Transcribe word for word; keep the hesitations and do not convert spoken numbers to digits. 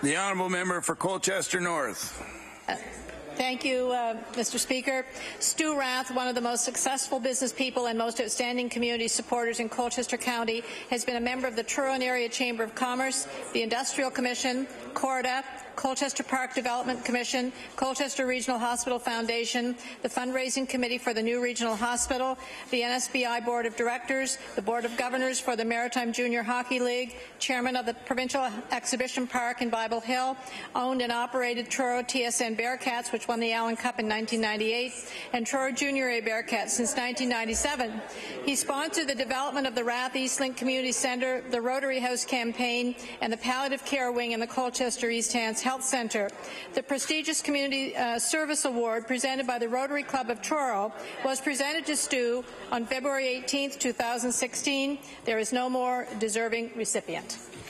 The honourable member for Colchester North. Uh, Thank you, uh, Mister Speaker. Stu Rath, one of the most successful business people and most outstanding community supporters in Colchester County, has been a member of the Truro Area Chamber of Commerce, the Industrial Commission, Corda, Colchester Park Development Commission, Colchester Regional Hospital Foundation, the Fundraising Committee for the new Regional Hospital, the N S B I Board of Directors, the Board of Governors for the Maritime Junior Hockey League, Chairman of the Provincial Exhibition Park in Bible Hill, owned and operated Truro T S N Bearcats, which won the Allen Cup in nineteen ninety-eight, and Truro Junior A Bearcats since nineteen ninety-seven. He sponsored the development of the Rath Eastlink Community Centre, the Rotary House campaign, and the Palliative Care Wing in the Colchester East Hants Health Centre. The prestigious Community uh, Service Award presented by the Rotary Club of Truro was presented to Stu on February eighteenth, two thousand sixteen. There is no more deserving recipient.